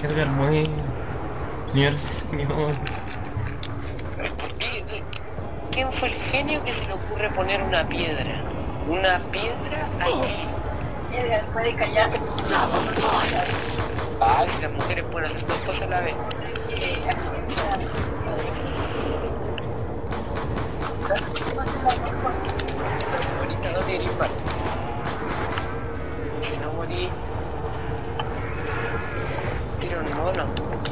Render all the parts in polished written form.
Edgar muere. Señores y señores. ¿Por qué? ¿Quién fue el genio que se le ocurre poner una piedra? Una piedra aquí. Edgar, puede callarte. Ah, si las mujeres pueden hacer dos cosas a la vez. Ahorita no queréis mal. Si no morí, tira un mono.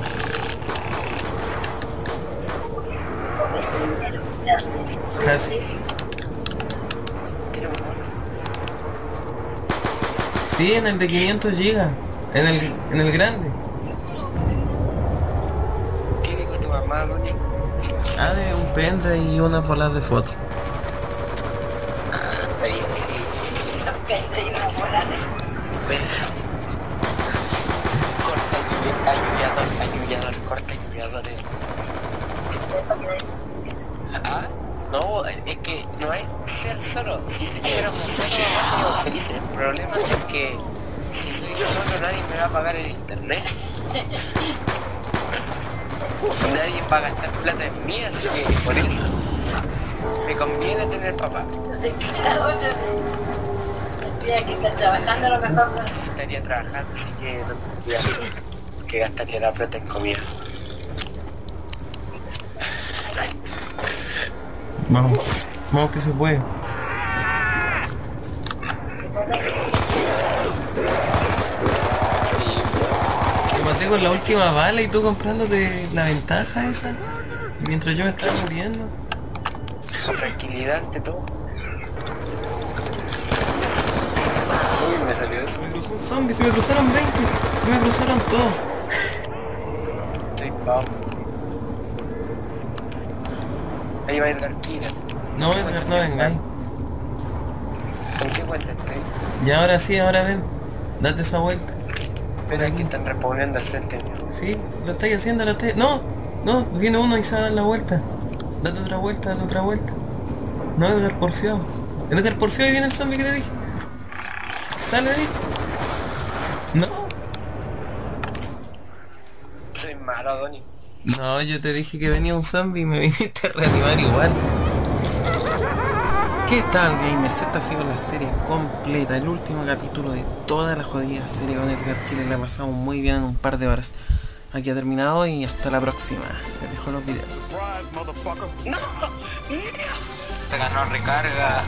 Casi. Tira un mono. Sí, en el de 500 gigas. En el grande. ¿Qué dijo tu mamá, Donny? Ah, de un pendrive y unas bolas de fotos. Ah, está bien, sí. Ven. Corta ayudador, corta ayudadores. Ah, no, es que no hay ser solo. Si fuéramos solo, mamá, seríamos felices. El problema es que si soy solo, nadie me va a pagar el internet. Nadie va a gastar plata en mí, así que por eso me conviene tener papá. No sé qué era otro, tendría que estar trabajando a lo mejor. Estaría trabajando, así que no tendría que gastaría la plata en comida. Vamos. Vamos que se puede. Sí, Te maté con la última bala y tú comprándote la ventaja esa. Mientras yo me estaba muriendo. con tranquilidad ante todo. Uy, me salió eso. Se me cruzó un zombie, se me cruzaron 20. Se me cruzaron todos. Estoy pavo. Ahí va Edgar Kira. No, Edgar, no vengáis. ¿Con qué cuenta estoy? Y ahora sí, ahora ven. Date esa vuelta. Pero aquí están reponiendo al frente mío. Sí, lo estáis haciendo, lo estáis... No, no, viene uno y se va a dar la vuelta. Date otra vuelta, date otra vuelta. No, Edgar, porfiado. Edgar, porfiado, y viene el zombie que te dije. Sale de ahí. No. Soy malo, Donny. No, yo te dije que venía un zombie y me viniste a reanimar igual. ¿Qué tal, gamers? Esta ha sido la serie completa, el último capítulo de toda la jodida serie con Edgar, que la pasamos muy bien en un par de horas. Aquí ha terminado y hasta la próxima. Les dejo los videos. ¡No! Se ganó recarga.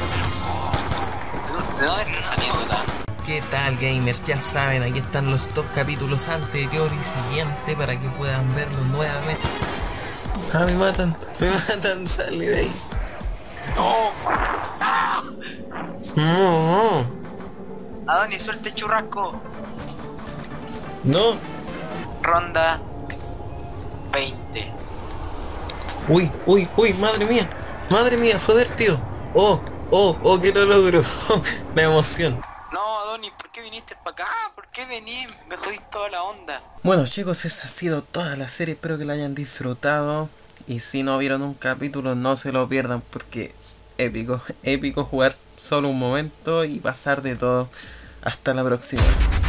¿De dónde está saliendo tan? ¿Qué tal, gamers? Ya saben, aquí están los dos capítulos anterior y siguiente para que puedan verlos nuevamente. Ah, me matan, sale de ahí. No, Adoni, suelte el churrasco. no. Ronda 20. Uy, madre mía, joder, tío. Oh, que lo logro. La emoción. No, Adoni, ¿por qué viniste para acá? ¿Por qué venís? Me jodiste toda la onda. Bueno, chicos, esa ha sido toda la serie, espero que la hayan disfrutado. Y si no vieron un capítulo, no se lo pierdan porque épico jugar solo un momento y pasar de todo. Hasta la próxima.